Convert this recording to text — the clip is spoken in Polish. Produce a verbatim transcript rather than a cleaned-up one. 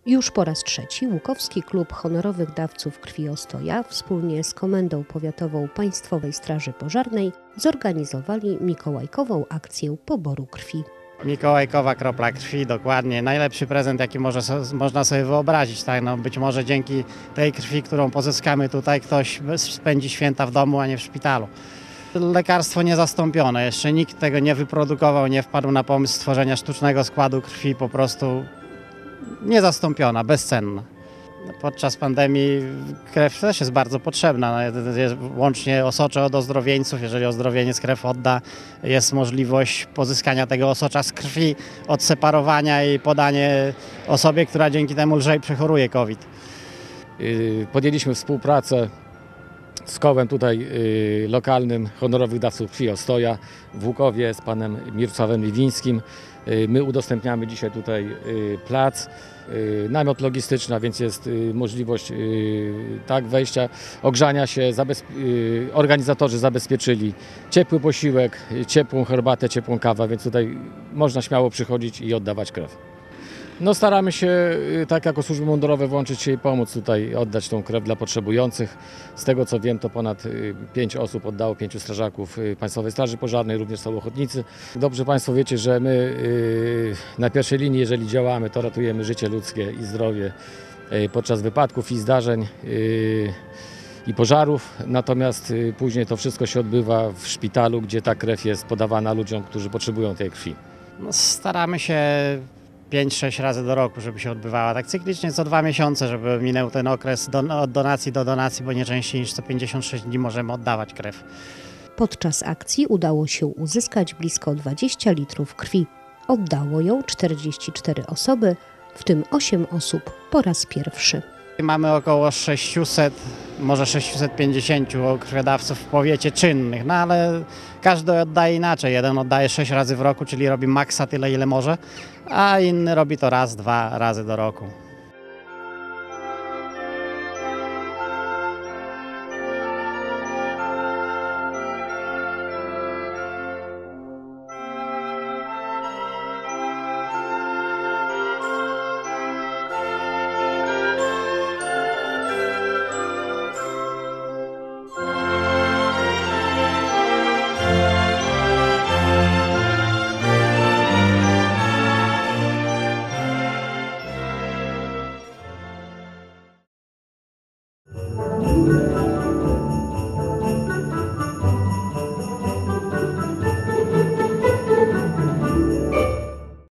Już po raz trzeci Łukowski Klub Honorowych Dawców Krwi Ostoja wspólnie z Komendą Powiatową Państwowej Straży Pożarnej zorganizowali mikołajkową akcję poboru krwi. Mikołajkowa kropla krwi, dokładnie. Najlepszy prezent, jaki może, można sobie wyobrazić. Tak? No, być może dzięki tej krwi, którą pozyskamy tutaj, ktoś spędzi święta w domu, a nie w szpitalu. Lekarstwo niezastąpione. Jeszcze nikt tego nie wyprodukował, nie wpadł na pomysł stworzenia sztucznego składu krwi, po prostu niezastąpiona, bezcenna. Podczas pandemii krew też jest bardzo potrzebna. Łącznie osocze od ozdrowieńców, jeżeli ozdrowieniec krew odda, jest możliwość pozyskania tego osocza z krwi, odseparowania i podanie osobie, która dzięki temu lżej przechoruje COVID. Podjęliśmy współpracę z kołem tutaj lokalnym Honorowych Dawców Krwi Ostoja w Łukowie z panem Mirosławem Liwińskim. My udostępniamy dzisiaj tutaj plac, namiot logistyczny, a więc jest możliwość tak wejścia, ogrzania się. Organizatorzy zabezpieczyli ciepły posiłek, ciepłą herbatę, ciepłą kawę, więc tutaj można śmiało przychodzić i oddawać krew. No staramy się, tak jako służby mundurowe, włączyć się i pomóc tutaj, oddać tą krew dla potrzebujących. Z tego co wiem, to ponad pięć osób oddało, pięciu strażaków Państwowej Straży Pożarnej, również są ochotnicy. Dobrze Państwo wiecie, że my na pierwszej linii, jeżeli działamy, to ratujemy życie ludzkie i zdrowie podczas wypadków i zdarzeń i pożarów. Natomiast później to wszystko się odbywa w szpitalu, gdzie ta krew jest podawana ludziom, którzy potrzebują tej krwi. No, staramy się pięć sześć razy do roku, żeby się odbywała tak cyklicznie co dwa miesiące, żeby minął ten okres do, od donacji do donacji, bo nie częściej niż co pięćdziesiąt sześć dni możemy oddawać krew. Podczas akcji udało się uzyskać blisko dwadzieścia litrów krwi. Oddało ją czterdzieści cztery osoby, w tym osiem osób po raz pierwszy. Mamy około sześćset, może sześćset pięćdziesiąt krwiodawców w powiecie czynnych, no ale każdy oddaje inaczej. Jeden oddaje sześć razy w roku, czyli robi maksa tyle, ile może, a inny robi to raz, dwa razy do roku.